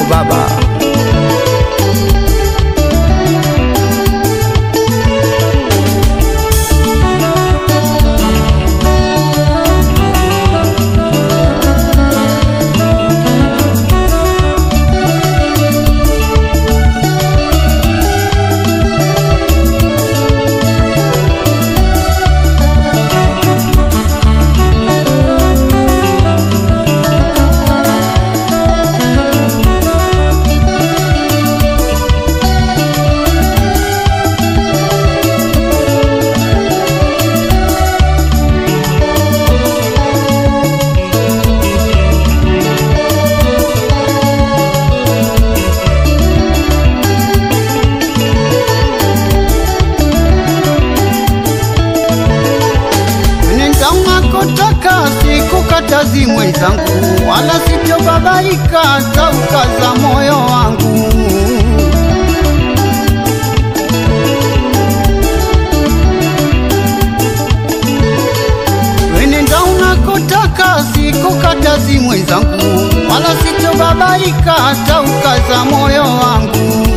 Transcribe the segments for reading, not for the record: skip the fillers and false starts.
baba. Sikukatazi mwenzangu, wala sitobabaika, taukaza moyo wangu. Wenenda unakotaka, sikukatazi mwenzangu, wala sitobabaika, taukaza moyo wangu.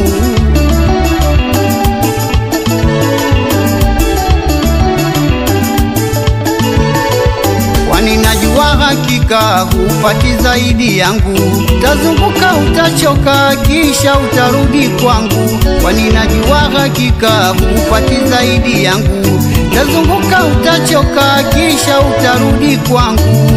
Ninajua hakika hupati zaidi yangu, tazunguka utachoka kisha utarudi kwangu. Kwani najua hakika hupati zaidi yangu, tazunguka utachoka kisha utarudi kwangu.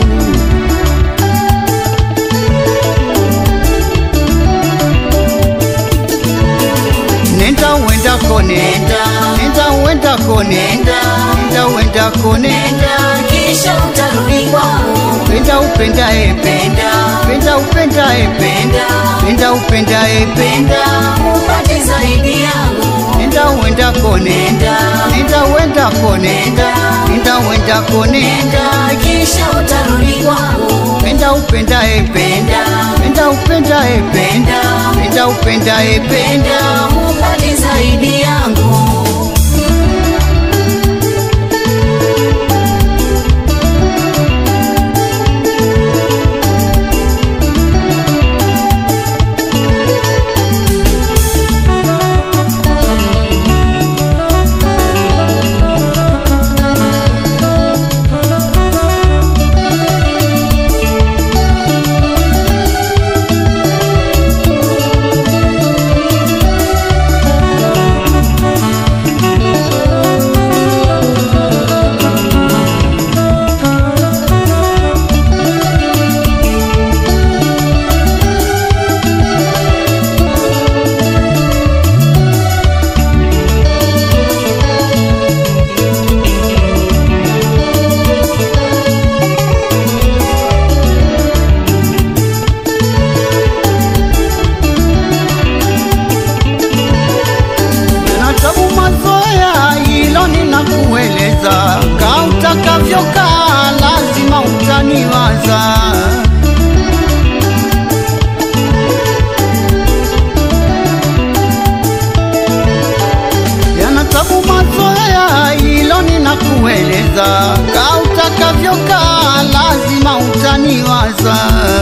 Nenda uendako nenda, nenda uendako nenda, nenda uendako nenda, kisha utarudi kwangu. Penda upendae penda, penda upendae penda, penda upendae penda, upate zaidi yangu. Nenda uendako nenda, nenda uendako nenda, nenda uendako nenda, kisha utarudi kwangu. Penda upendae penda, penda upendae penda, penda upendae penda, upate zaidi yangu. Kautakavyoka lazima utaniwaza. Yana tabu mazoea, hilo ninakueleza. Kautakavyoka lazima utaniwaza.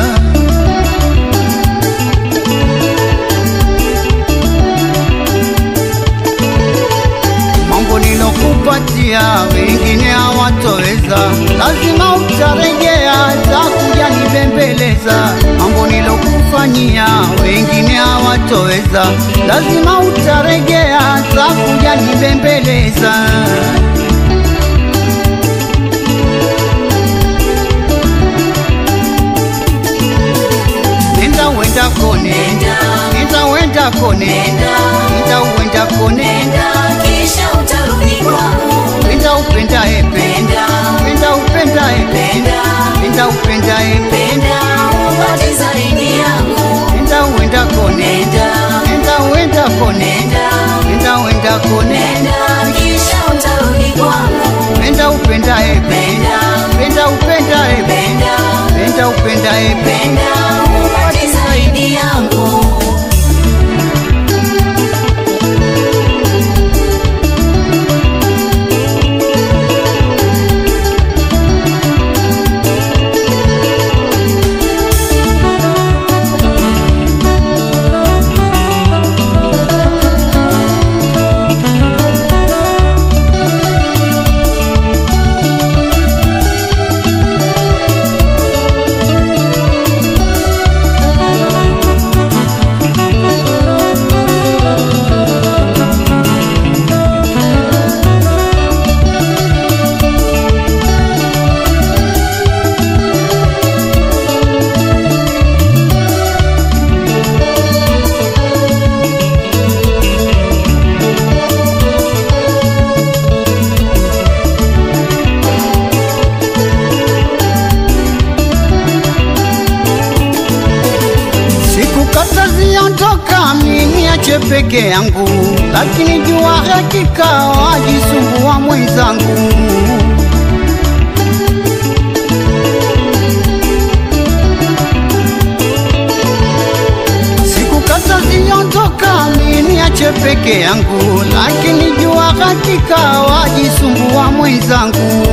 Mambo nilokupatia wengine hawatoweza, lazima utarejea, takuja nibembeleza. Mambo nilokufanyia wengine hawatoweza, lazima utarejea, takuja nibembeleza. Nenda uendako nenda, nenda uendako nenda, nenda uendako nenda, kisha utarudi kwangu. Penda upendae penda, penda upendae penda, penda upendae penda, upate zaidi yangu. Nenda uendako nenda, nenda uendako nenda, nenda uendako nenda, kisha utarudi kwangu. Penda upendae penda, penda upendae penda, penda upendae penda, upate zaidi yangu. niache peke yangu, lakini jua hakika wajisumbua mwenzangu. Sikukata ziondoka mimi niache peke yangu, lakini jua hakika wajisumbua mwenzangu.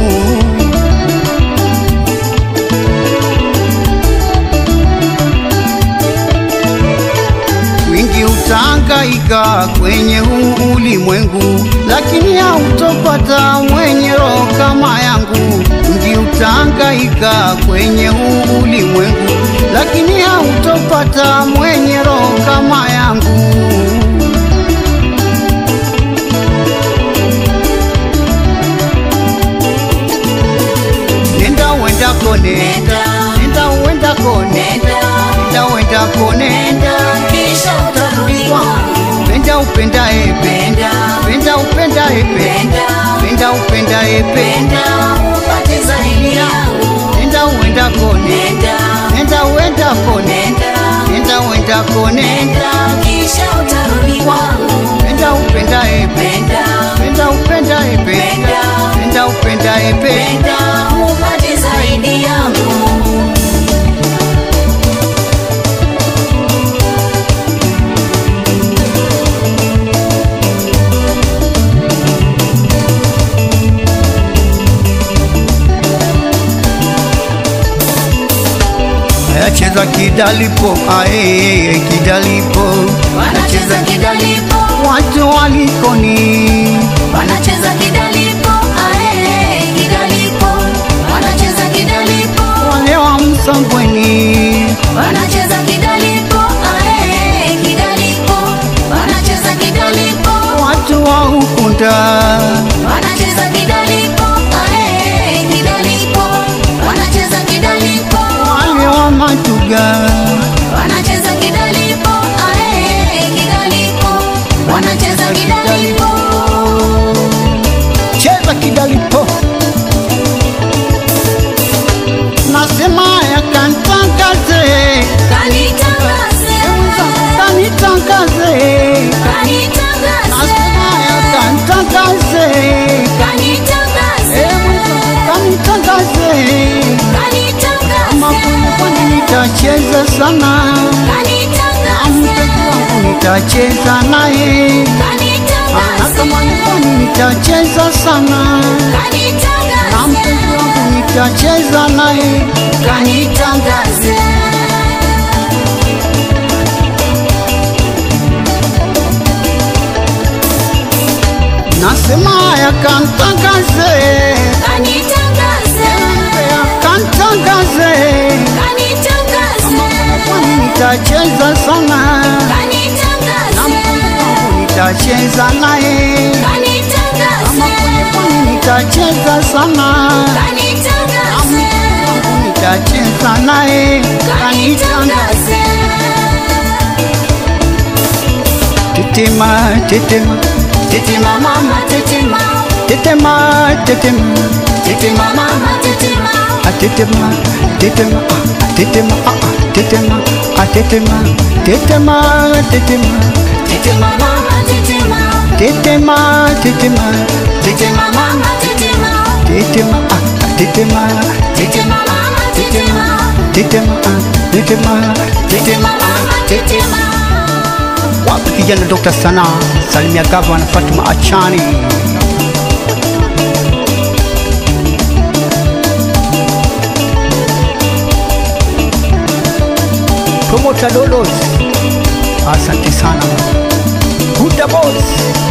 Utahangaika kwenye huu ulimwengu, lakini hautopata mwenye roho kama yangu. Mji utahangaika kwenye huu ulimwengu, lakini hautopata mwenye roho kama yangu. Nenda uendako nenda, nenda uendako nenda, nenda uendako nenda, kisha utarudi kwangu. Penda upendaye penda, penda upendaye penda, penda upendaye penda, upate zaidi yangu. nenda uendako nenda, nenda uendako nenda, nenda uendako nenda, kisha utarudi kwangu. penda upendaye penda, penda upendaye penda, penda upendaye penda, upate zaidi yangu. Cheza kidalipo, ae kidalipo, Wanacheza kidalipo, watu walikoni, wanacheza kidalipo, ae kidalipo. Wanacheza kidalipo, wale wa Msambweni, wanacheza kidalipo, ae kidalipo. Wanacheza kidalipo, watu wa Ukunda, wanacheza kidalipo, ae kidalipo. Wanacheza kidalipo, wale wa Matuga, wanacheza kidalipo, ae kidalipo. Wanacheza kidalipo, cheza kidalipo. Nasema yakantangaze, kanitangaze, kanitangaze, kanitangaze, nasema yakantangaze, kanitangaze, kanitangaze. Kwani nitacheza sana, mpenzi wangu nitacheza naye, natamani kwani nitacheza sana, na mpenzi wangu nitacheza naye, kanitangaze. Nasema yakantangaze, yakantangaze, kwani nitacheza sana, na mpenzi wangu nitacheza naye, kwani nitacheza sana, nitacheza naye, kanitangaze. Tetema, tetema, Tetema mama tetema, tetema, tetema, tetema mama tetema, tetema, tetema, tetema, tetema, tetema, tetema, tetema, tetema mama tetema, tetema, tetema, tetema mama tetema, tetema, tetema, tetema mama tetema, tetema, tetema, tetema mama tetema. wapi kijana Dr. Sana, salimia Gavana Fatuma Achani. Promoter Dolos, asante sana. Huda Boss.